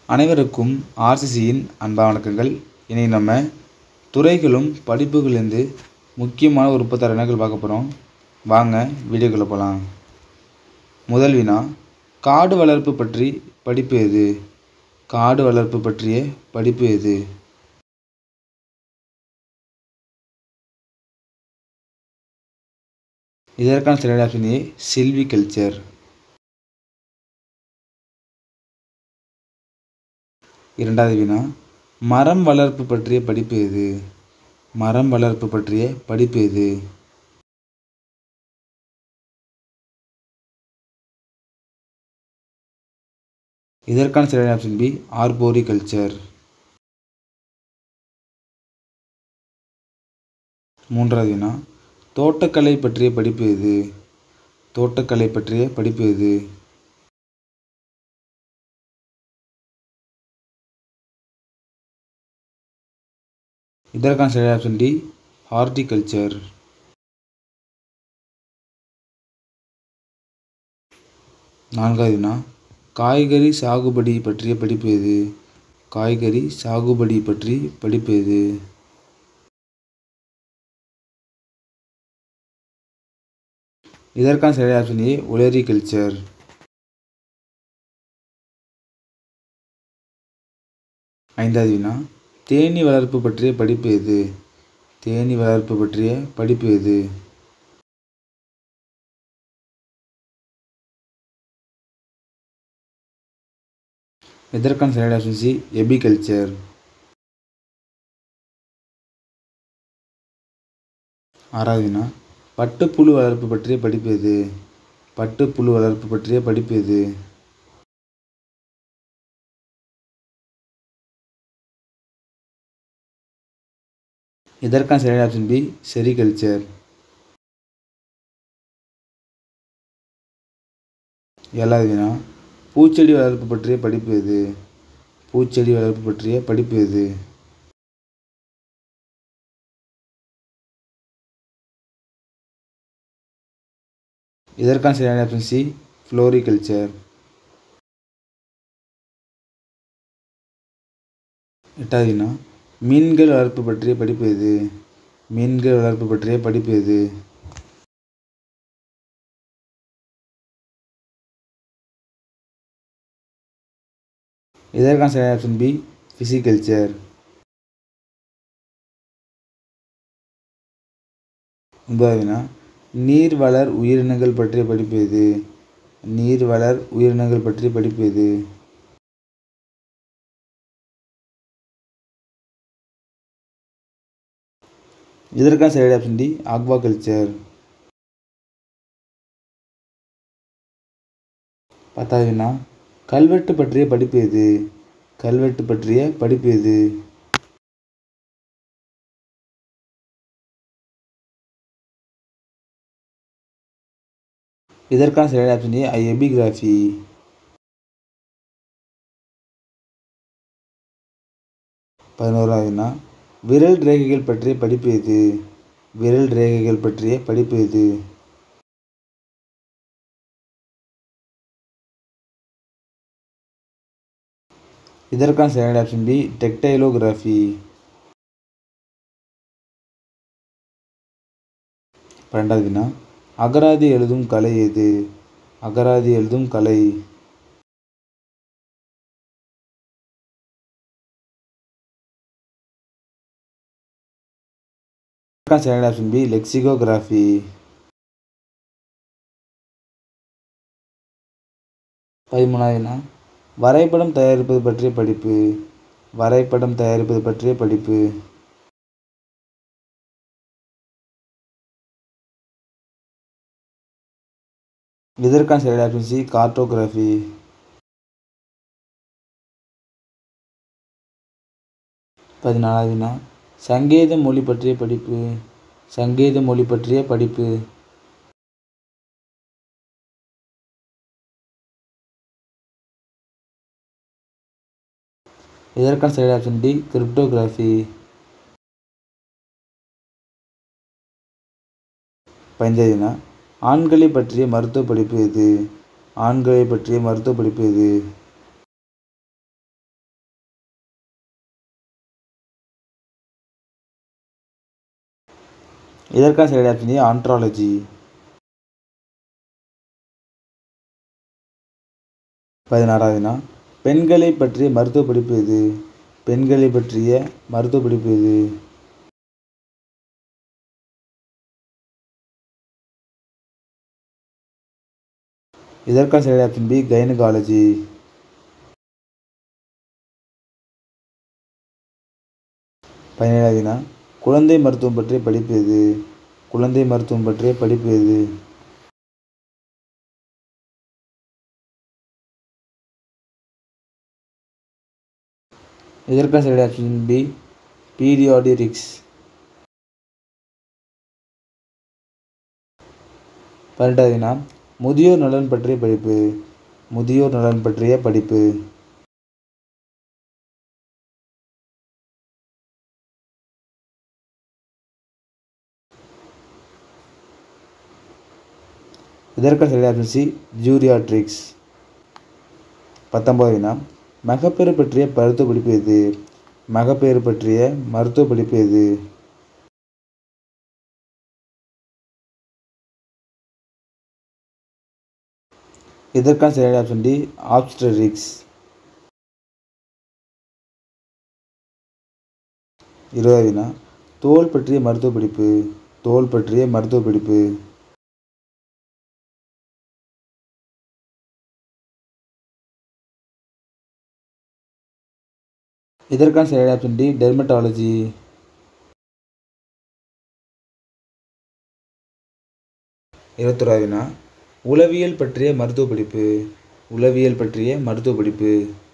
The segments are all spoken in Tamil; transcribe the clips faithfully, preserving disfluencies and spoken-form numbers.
அனைவருக்கும் ஆர்சிசியின் அன்பான வணக்கங்கள். இன்றைக்கி நம்ம துறைகளும் படிப்புகளிலிருந்து முக்கியமான ஒரு முப்பத்தாறு வினாக்கள் பார்க்க போகிறோம். வாங்க வீடியோக்குள்ளே போகலாம். முதல் வினா, காடு வளர்ப்பு பற்றி படிப்பு எது? காடு வளர்ப்பு பற்றிய படிப்பு எது? இதற்கான சரியான ஆப்ஷன் ஏ, சில்விகல்ச்சர். இரண்டாவது வினா, மரம் வளர்ப்பு பற்றிய படிப்பு எது? மரம் வளர்ப்பு பற்றிய படிப்பு எது? இதற்கான சரியான ஆப்ஷன் பி, ஆர்போரிகல்ச்சர். மூன்றாவது வினா, தோட்டக்கலை பற்றிய படிப்பு எது? தோட்டக்கலை பற்றிய படிப்பு எது? இதற்கான சரியான ஆப்ஷன் டி, ஹார்டிகல்ச்சர். நான்காவது வினா, காய்கறி சாகுபடி பற்றிய படிப்பு எது? காய்கறி சாகுபடி பற்றி படிப்பு எது? இதற்கான சரியான ஆப்ஷன் ஏ, ஒலரிகல்ச்சர். ஐந்தாவது வினா, தேனீ வளர்ப்பு பற்றிய படிப்பு எது? தேனீ வளர்ப்பு பற்றிய படிப்பு எது? இதற்கான சரியான ஆப்ஷன் சி, எபிகல்ச்சர். ஆறாவது வினா, பட்டுப்புழு வளர்ப்பு பற்றிய படிப்பு எது? பட்டுப்புழு வளர்ப்பு பற்றிய படிப்பு எது? இதற்கான சரியான ஆப்ஷன் பி, செரிகல்ச்சர். ஏழாவது வினா, பூச்செடி வளர்ப்பு பற்றிய படிப்பு எது? பூச்செடி வளர்ப்பு பற்றிய படிப்பு எது? இதற்கான சரியான ஆப்ஷன் சி, ஃப்ளோரிகல்ச்சர். எட்டாவது வினா, மீன்கள் வளர்ப்பு பற்றிய படிப்பு எது? மீன்கள் வளர்ப்பு பற்றிய படிப்பு எது? இதற்கான சரியான ஆப்ஷன் பி, பிசிகல்ச்சர். ஒன்பதாவது வினா, நீர் வளர் உயிரினங்கள் பற்றிய படிப்பு எது? நீர் வளர் உயிரினங்கள் பற்றிய படிப்பு எது? இதற்கான சரியான ஆப்ஷன் டி, ஆக்வாகல்ச்சர். பத்தாவது வினா, கல்வெட்டு பற்றிய படிப்பு எது? கல்வெட்டு பற்றிய படிப்பு எது? இதற்கான சரியான ஆப்ஷன் ஏ, எபிகிராஃபி. பதினோராவது வினா, விரல் ரேகைகள் பற்றிய படிப்பு எது? விரல் ரேகைகள் பற்றிய படிப்பு எது? இதற்கான சரியான ஆப்ஷன் பி, டெக்டைலோகிராஃபி. பன்னெண்டாவது வினா, அகராதி எழுதும் கலை எது? அகராதி எழுதும் கலை. இதற்கான சரியான ஆப்ஷன் பி, லெக்சிகோகிராஃபி. பதிமூணாவது வினா, வரைபடம் தயாரிப்பது பற்றிய படிப்பு. வரைபடம் தயாரிப்பது பற்றிய படிப்பு. இதற்கான சரியான ஆப்ஷன் சி, கார்ட்டோகிராஃபி. பதினாலாவது வினா, சங்கேத மொழி பற்றிய படிப்பு. சங்கேத மொழி பற்றிய படிப்பு. இதற்கான சரியான ஆப்ஷன் டி, கிரிப்டோகிராஃபி. பதினைஞ்சாவது வினா, ஆண்களை பற்றிய மருத்துவ படிப்பு எது? ஆண்களை பற்றிய மருத்துவ படிப்பு எது? இதற்கான சரியான ஆப்ஷன் ஏ ஆண்ட்ராலஜி. பதினாறாவது வினா பெண்களை பற்றிய மருத்துவ படிப்பு எது? பெண்களை பற்றிய மருத்துவ படிப்பு எது? இதற்கான சரியான ஆப்ஷன் பி கைனகாலஜி. பதினேழாவது வினா குழந்தை மருத்துவம் பற்றிய படிப்பு எது? குழந்தை மருத்துவம் பற்றிய படிப்பு எது? இதற்கான சரியான ஆப்ஷன் பி பீடியாட்ரிக்ஸ். பதினெட்டாவது வினா முதியோர் நலன் பற்றிய படிப்பு. முதியோர் நலன் பற்றிய படிப்பு. இதற்கான சரியான ஆப்ஷன் சி ஜூரியாட்ரிக்ஸ். பத்தொன்பதாவது வினா மகப்பேறு பற்றிய மருத்துவ படிப்பு எது? மகப்பேறு பற்றிய மருத்துவ படிப்பு எது? இதற்கான சரியான ஆப்ஷன் டி ஆப்ஸ்டெரிக்ஸ். இருபதாவது வினா தோல் பற்றிய மருத்துவ படிப்பு. தோல் பற்றிய மருத்துவ படிப்பு. இதற்கான சரியான ஆப்ஷன் டி டெர்மட்டாலஜி. இருபத்தொராவது வினா உளவியல் பற்றிய மருத்துவ படிப்பு. உளவியல் பற்றிய மருத்துவ படிப்பு.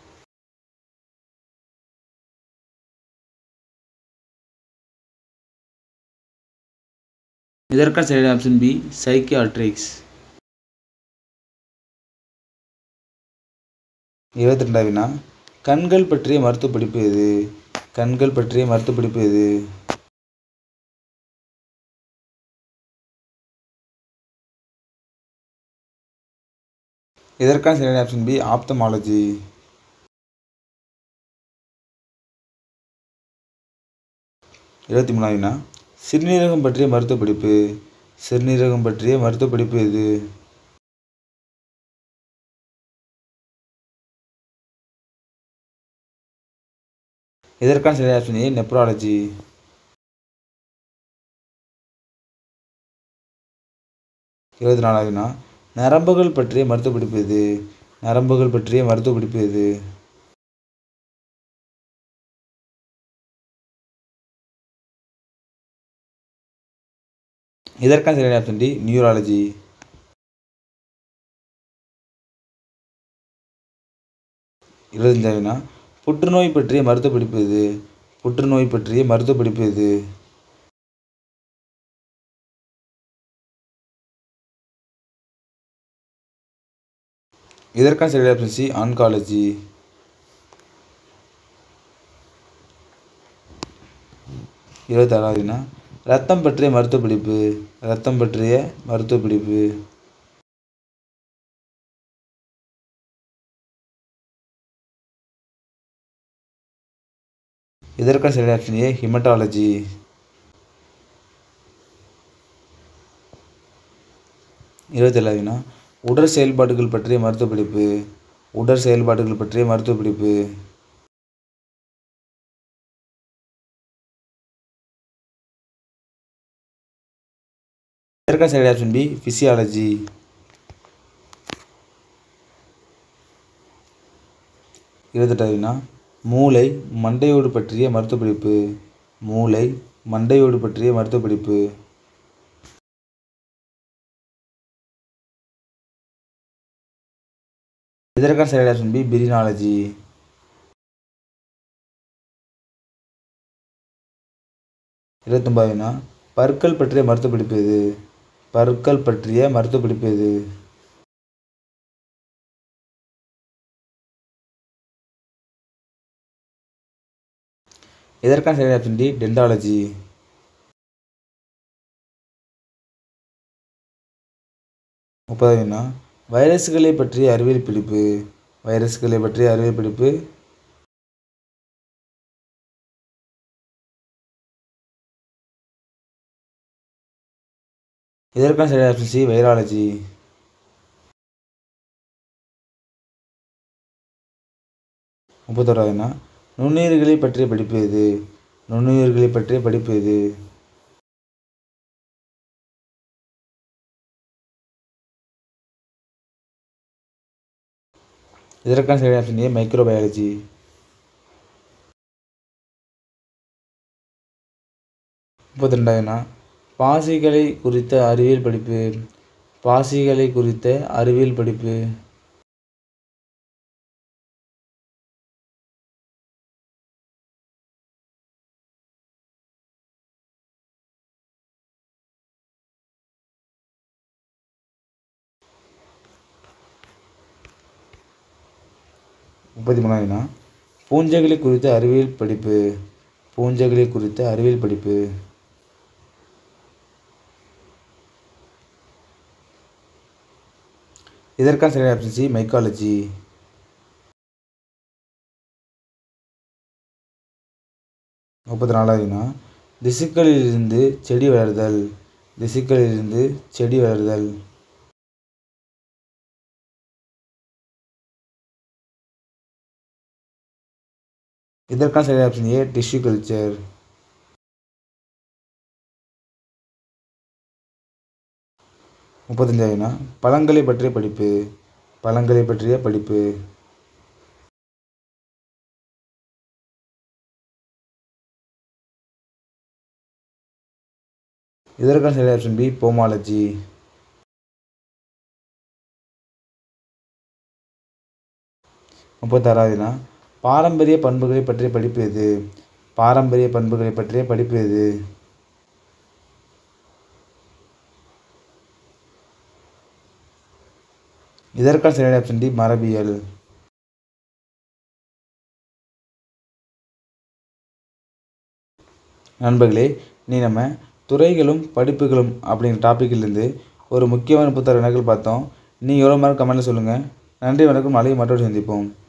இதற்கான சரியான ஆப்ஷன் பி சைக்கியாட்ரிக்ஸ். இருபத்தி ரெண்டாவது வினா கண்கள் பற்றிய மருத்துவ படிப்பு எது? கண்கள் பற்றிய மருத்துவ படிப்பு எது? இதற்கான சரியான ஆப்ஷன் பி ஆப்தமாலஜி. இருபத்தி மூணாவது வினா சிறுநீரகம் பற்றிய மருத்துவ படிப்பு. சிறுநீரகம் பற்றிய மருத்துவ படிப்பு எது? இதற்கான சரியான ஆப்ஷன் ஏ நெப்ராலஜி. இருபத்தி நாலாவது வினா நரம்புகள் பற்றிய மருத்துவ படிப்பு எது? நரம்புகள் பற்றிய மருத்துவ படிப்பு எது? இதற்கான சரியான ஆப்ஷன் டி நியூராலஜி. இருபத்தஞ்சாவது வினா புற்றுநோய் பற்றிய மருத்துவ படிப்பு எது? புற்றுநோய் பற்றிய மருத்துவ படிப்பு எது? இதற்கான சரியான ஆப்ஷன் சி ஆன்காலஜி. இருபத்தாறாவது வினா இரத்தம் பற்றிய மருத்துவ படிப்பு. இரத்தம் பற்றிய மருத்துவ படிப்பு. இதற்கான சரியான ஆப்ஷன் ஏ ஹிமட்டாலஜி. இருபத்தேழாவது வினா உடற் செயல்பாடுகள் பற்றிய மருத்துவ படிப்பு. உடற் செயல்பாடுகள் பற்றிய மருத்துவ படிப்பு. இதற்கான சரியான ஆப்ஷன் பி பிசியாலஜி. இருபத்தெட்டாவது வினா மூளை மண்டையோடு பற்றிய மருத்துவ படிப்பு. மூளை மண்டையோடு பற்றிய மருத்துவ படிப்பு. இதற்கான சரியான ஆப்ஷன் பி பிரினாலஜி. இருபத்தொன்பதாவது வினா பற்கள் பற்றிய மருத்துவ படிப்பு எது? பற்கள் பற்றிய மருத்துவ படிப்பு எது? இதற்கான சரியான ஆப்ஷன் டி டென்டாலஜி. முப்பதாவது வினா வைரஸ்களை பற்றிய அறிவியல் படிப்பு. வைரஸ்களை பற்றிய அறிவியல் படிப்பு. இதற்கான சரியான ஆப்ஷன் சி வைராலஜி. முப்பத்தோராவது வினா நுண்ணுயிர்களை பற்றிய படிப்பு எது? நுண்ணுயிர்களை பற்றிய படிப்பு எது? இதற்கான சரியான ஆப்ஷன் ஏ மைக்ரோபயாலஜி. முப்பத்தி ரெண்டாவது வினா பாசிகளை குறித்த அறிவியல் படிப்பு. பாசிகளை குறித்த அறிவியல் படிப்பு. முப்பத்தி மூணாவது வினா பூஞ்சைகளை குறித்த அறிவியல் படிப்பு. பூஞ்சைகளை குறித்த அறிவியல் படிப்பு. இதற்கான சரியான ஆப்ஷன் சி மைக்காலஜி. முப்பத்தி நாலாவது வினா திசுக்களிலிருந்து செடி வளர்தல். திசுக்களிலிருந்து செடி வளர்தல். இதற்கான சரியான ஆப்ஷன் ஏ டிஷ்யூ கல்ச்சர். முப்பத்தஞ்சாவது வினா பழங்களை பற்றிய படிப்பு. பழங்களை பற்றிய படிப்பு. இதற்கான சரியான ஆப்ஷன் பி போமாலஜி. முப்பத்தாறாவது வினா பாரம்பரிய பண்புகளை பற்றிய படிப்பு எது? பாரம்பரிய பண்புகளை பற்றிய படிப்பு எது? இதற்கான சரியான ஆப்ஷன் டி மரபியல். நண்பர்களே, நீ நம்ம துறைகளும் படிப்புகளும் அப்படிங்கிற டாப்பிக்கிலிருந்து ஒரு முக்கியமான முப்பத்தாறு வினாக்கள் பார்த்தோம். நீங்கள் எவ்வளோ மார்க் கமெண்ட்டில் சொல்லுங்கள். நன்றி, வணக்கம். நாளைக்கு மற்றொரு சந்திப்போம்.